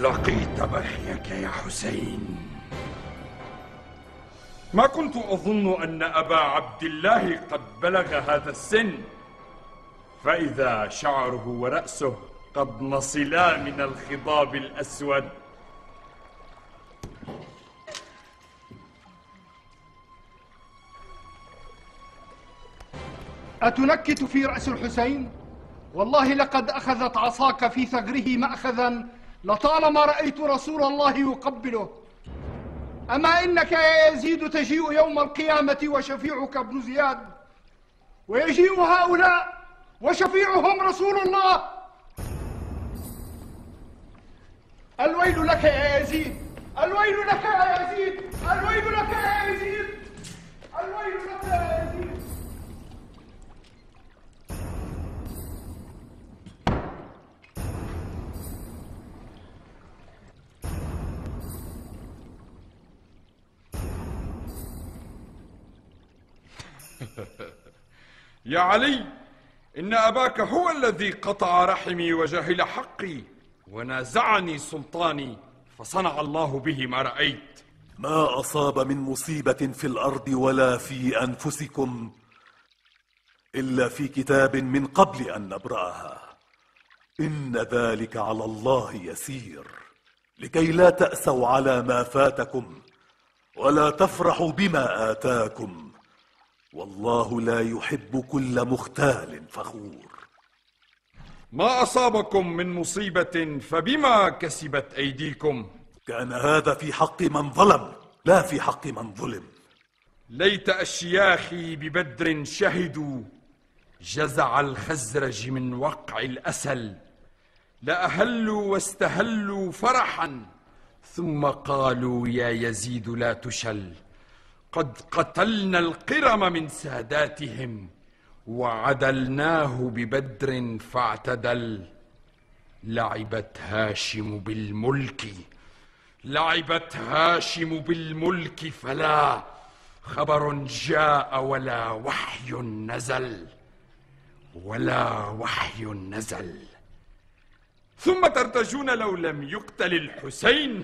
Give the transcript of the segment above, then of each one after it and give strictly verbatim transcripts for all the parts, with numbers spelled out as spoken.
لقيت بخيك يا حسين. ما كنت أظن أن أبا عبد الله قد بلغ هذا السن، فإذا شعره ورأسه قد نصلا من الخضاب الأسود. أتنكت في رأس الحسين؟ والله لقد أخذت عصاك في ثغره مأخذا لطالما رأيت رسول الله يقبله. أما إنك يا يزيد تجيء يوم القيامة وشفيعك ابن زياد، ويجيء هؤلاء وشفيعهم رسول الله. الويل لك يا يزيد، الويل لك يا يزيد، الويل لك يا يزيد، الويل لك يا يزيد. يا علي، إن أباك هو الذي قطع رحمي وجهل حقي ونازعني سلطاني، فصنع الله به ما رأيت. ما أصاب من مصيبة في الأرض ولا في أنفسكم إلا في كتاب من قبل أن نبرأها، إن ذلك على الله يسير، لكي لا تأسوا على ما فاتكم ولا تفرحوا بما آتاكم، والله لا يحب كل مختال فخور. ما أصابكم من مصيبة فبما كسبت أيديكم. كان هذا في حق من ظلم لا في حق من ظلم. ليت أشياخي ببدر شهدوا جزع الخزرج من وقع الأسل، لأهلوا واستهلوا فرحا ثم قالوا يا يزيد لا تشل. قد قتلنا القرم من ساداتهم وعدلناه ببدر فاعتدل. لعبت هاشم بالملك، لعبت هاشم بالملك، فلا خبر جاء ولا وحي نزل، ولا وحي نزل. ثم ترتجون لو لم يقتل الحسين.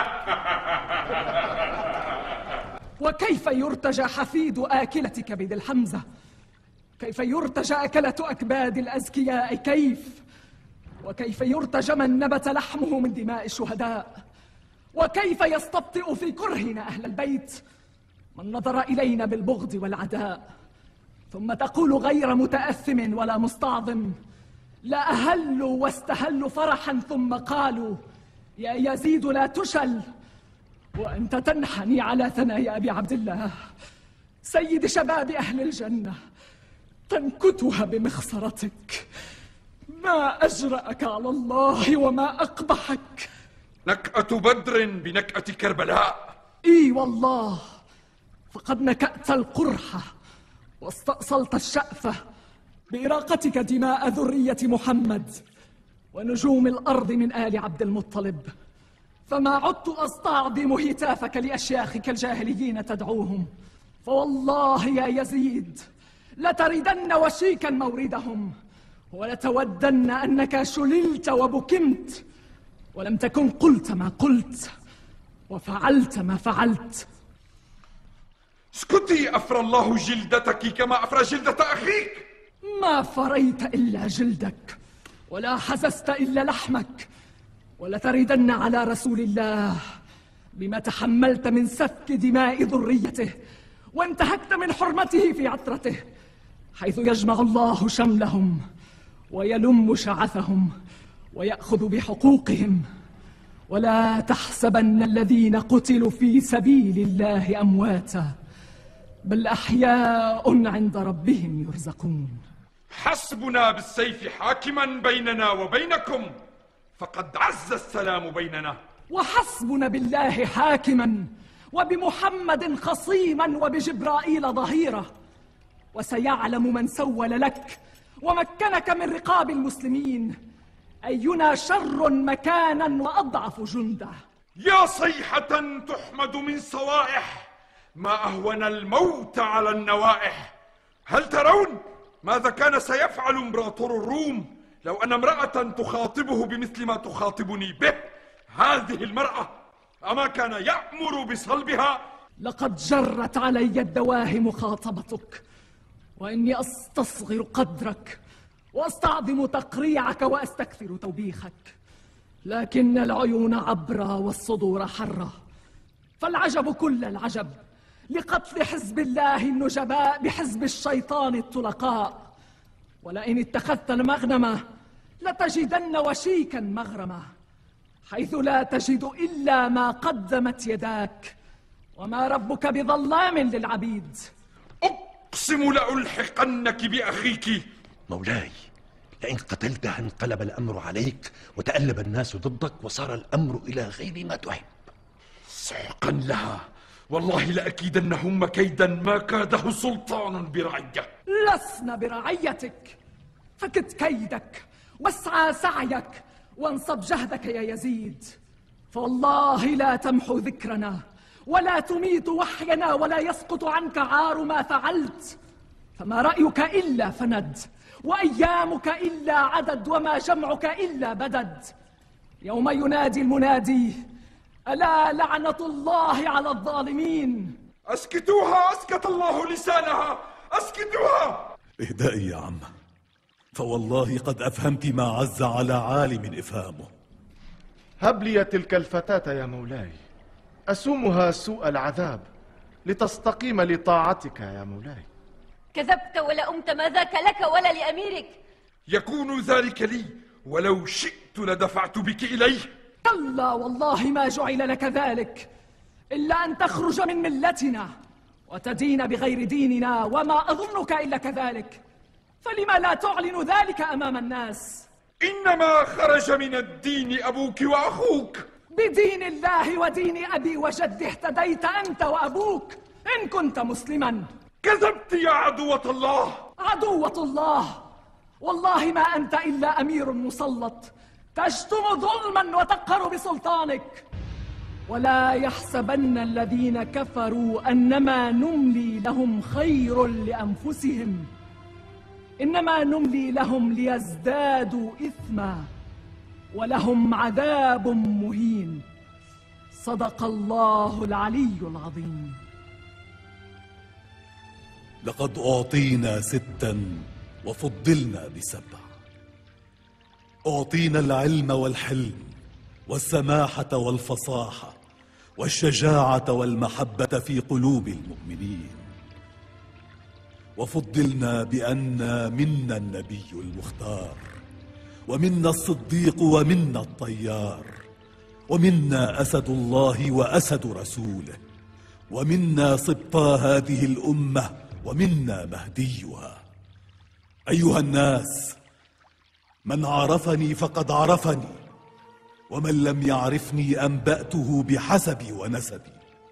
وكيف يرتجى حفيد آكلة كبد الحمزة؟ كيف يرتجى أكلة أكباد الأزكياء؟ كيف؟ وكيف يرتجى من نبت لحمه من دماء الشهداء؟ وكيف يستبطئ في كرهنا أهل البيت من نظر إلينا بالبغض والعداء؟ ثم تقول غير متأثم ولا مستعظم، لا أهلوا واستهلوا فرحا ثم قالوا يا يزيد لا تشل، وأنت تنحني على ثنايا أبي عبد الله سيد شباب أهل الجنة، تنكتها بمخصرتك. ما أجرأك على الله وما أقبحك. نكأة بدر بنكأة كربلاء. إي والله، فقد نكأت القرحة واستأصلت الشأفة بإراقتك دماء ذرية محمد ونجوم الأرض من آل عبد المطلب، فما عدت أستعظم هتافك لأشياخك الجاهليين تدعوهم، فوالله يا يزيد لتردن وشيكا موردهم، ولتودن أنك شللت وبكمت ولم تكن قلت ما قلت وفعلت ما فعلت. اسكتي، أفرى الله جلدتك كما أفرى جلدة أخيك. ما فريت إلا جلدك ولا حززت إلا لحمك، ولتردن على رسول الله بما تحملت من سفك دماء ذريته وانتهكت من حرمته في عطرته، حيث يجمع الله شملهم ويلم شعثهم ويأخذ بحقوقهم. ولا تحسبن الذين قتلوا في سبيل الله أمواتا، بل أحياء عند ربهم يرزقون. حسبنا بالسيف حاكما بيننا وبينكم، فقد عز السلام بيننا. وحسبنا بالله حاكما وبمحمد خصيما وبجبرائيل ظهيرا، وسيعلم من سول لك ومكنك من رقاب المسلمين أينا شر مكانا وأضعف جندا. يا صيحة تحمد من صوائح، ما أهون الموت على النوائح. هل ترون ماذا كان سيفعل امبراطور الروم لو أن امرأة تخاطبه بمثل ما تخاطبني به؟ هذه المرأة أما كان يأمر بصلبها؟ لقد جرت علي الدواهي مخاطبتك، وإني أستصغر قدرك وأستعظم تقريعك وأستكثر توبيخك، لكن العيون عبرة والصدور حرة. فالعجب كل العجب لقتل حزب الله النجباء بحزب الشيطان الطلقاء. ولئن اتخذت المغنمة لتجدن وشيكا مغرمة، حيث لا تجد إلا ما قدمت يداك، وما ربك بظلام للعبيد. أقسم لألحقنك بأخيك. مولاي، لئن قتلتها انقلب الأمر عليك وتألب الناس ضدك وصار الأمر إلى غير ما تحب. سحقا لها، والله لأكيدنهم كيدا ما كاده سلطان برعية. لسنا برعيتك، فكد كيدك واسعى سعيك وانصب جهدك يا يزيد، فوالله لا تمحو ذكرنا ولا تميت وحينا ولا يسقط عنك عار ما فعلت. فما رأيك إلا فند، وأيامك إلا عدد، وما جمعك إلا بدد. يوم ينادي المنادي: ألا لعنة الله على الظالمين. أسكتوها، أسكت الله لسانها، أسكتوها. اهدئي يا عم، فوالله قد أفهمت ما عز على عالم إفهامه. هب لي تلك الفتاة يا مولاي، أسومها سوء العذاب لتستقيم لطاعتك يا مولاي. كذبت ولا أمت، ما ذاك لك ولا لأميرك. يكون ذلك لي، ولو شئت لدفعت بك إليه. كلا والله ما جعل لك ذلك، إلا أن تخرج من ملتنا وتدين بغير ديننا، وما أظنك إلا كذلك. فلما لا تعلن ذلك أمام الناس؟ إنما خرج من الدين أبوك وأخوك. بدين الله ودين أبي وجدي اهتديت أنت وأبوك إن كنت مسلما. كذبت يا عدوة الله. عدوة الله؟ والله ما أنت إلا أمير مسلط تشتم ظلما وتقهر بسلطانك. ولا يحسبن الذين كفروا أنما نملي لهم خير لأنفسهم، إنما نملي لهم ليزدادوا إثما ولهم عذاب مهين. صدق الله العلي العظيم. لقد أعطينا ستا وفضلنا بسبع. أعطينا العلم والحلم والسماحة والفصاحة والشجاعة والمحبة في قلوب المؤمنين، وفضلنا بأن منا النبي المختار، ومنا الصديق، ومنا الطيار، ومنا أسد الله وأسد رسوله، ومنا سبطا هذه الأمة، ومنا مهديها. أيها الناس، من عرفني فقد عرفني، ومن لم يعرفني أنبأته بحسبي ونسبي.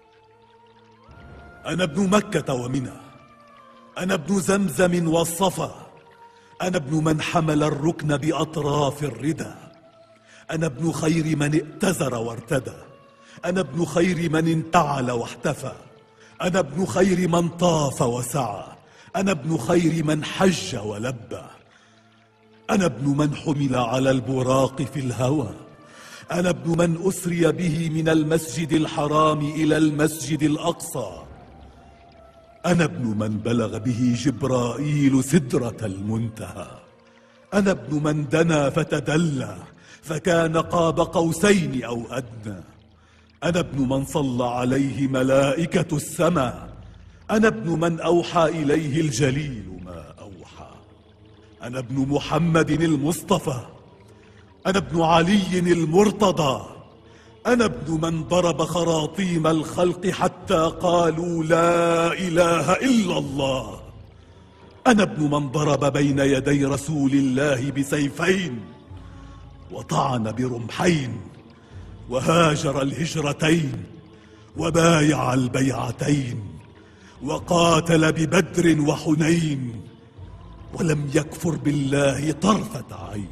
أنا ابن مكة ومنى، أنا ابن زمزم والصفا، أنا ابن من حمل الركن بأطراف الردى، أنا ابن خير من ائتزر وارتدى، أنا ابن خير من انتعل واحتفى، أنا ابن خير من طاف وسعى، أنا ابن خير من حج ولبى، أنا ابن من حمل على البراق في الهوى، أنا ابن من أسري به من المسجد الحرام إلى المسجد الأقصى، أنا ابن من بلغ به جبرائيل سدرة المنتهى، أنا ابن من دنا فتدلى فكان قاب قوسين أو أدنى، أنا ابن من صلى عليه ملائكة السماء، أنا ابن من أوحى إليه الجليل ما أوحى، أنا ابن محمد المصطفى، أنا ابن علي المرتضى، أنا ابن من ضرب خراطيم الخلق حتى قالوا لا إله إلا الله، أنا ابن من ضرب بين يدي رسول الله بسيفين وطعن برمحين وهاجر الهجرتين وبايع البيعتين وقاتل ببدر وحنين ولم يكفر بالله طرفة عين.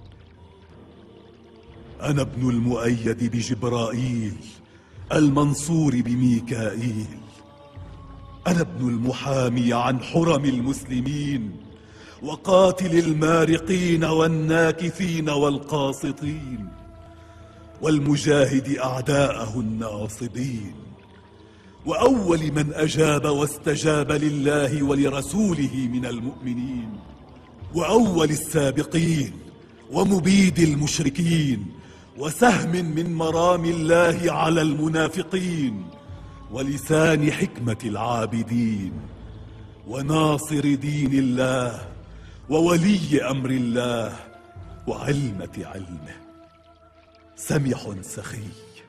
أنا ابن المؤيد بجبرائيل المنصور بميكائيل، أنا ابن المحامي عن حرم المسلمين وقاتل المارقين والناكثين والقاسطين، والمجاهد أعداءه الناصبين، وأول من أجاب واستجاب لله ولرسوله من المؤمنين، وأول السابقين ومبيد المشركين، وسهم من مرام الله على المنافقين، ولسان حكمة العابدين، وناصر دين الله، وولي أمر الله، وعلمة علمه، سمح سخي،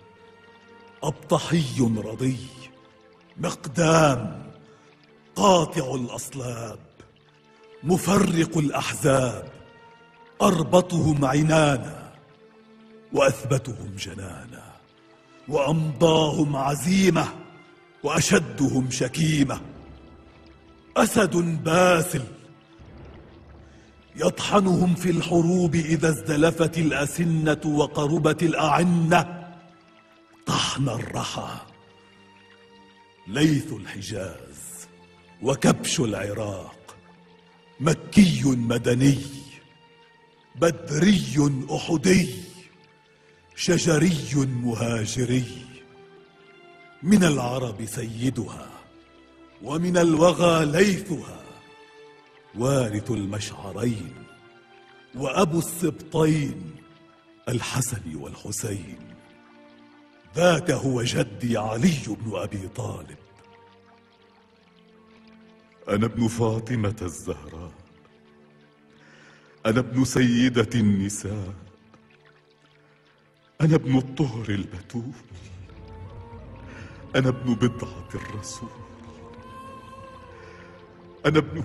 أبطحي رضي، مقدام، قاطع الأصلاب، مفرق الأحزاب، أربطهم عنانا، وأثبتهم جنانا، وأمضاهم عزيمة، وأشدهم شكيمة، أسد باسل يطحنهم في الحروب إذا ازدلفت الأسنة وقربت الأعنة طحن الرحى، ليث الحجاز وكبش العراق، مكي مدني، بدري أحدي، شجري مهاجري، من العرب سيدها ومن الوغى ليثها، وارث المشعرين وأبو السبطين الحسن والحسين، ذاك هو جدي علي بن أبي طالب. أنا ابن فاطمة الزهراء، أنا ابن سيدة النساء، أنا ابن الطهر البتول، أنا ابن بضعة الرسول، أنا ابن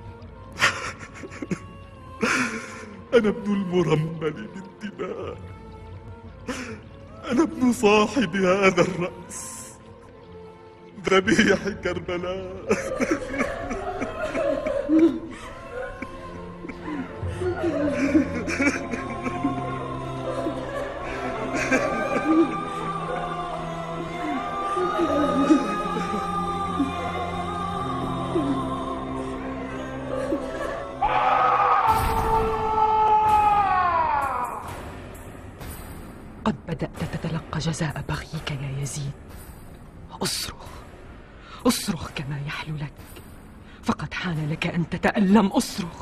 أنا ابن المرمل بالدماء، أنا ابن صاحب هذا الرأس، ذبيح كربلاء. قد بدأت تتلقى جزاء بغيك يا يزيد. اصرخ اصرخ كما يحلو لك، فقد حان لك أن تتألم. اصرخ.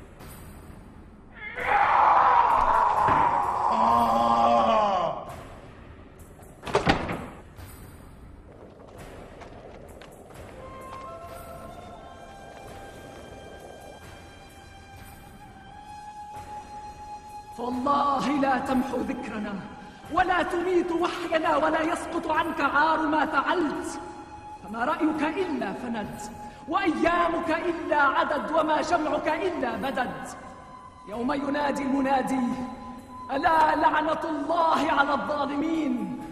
فالله لا تمحو ذكرنا ولا تميت وحينا ولا يسقط عنك عار ما فعلت، فما رأيك إلا فند، وأيامك إلا عدد، وما جمعك إلا بدد. يوم ينادي المنادي: ألا لعنة الله على الظالمين.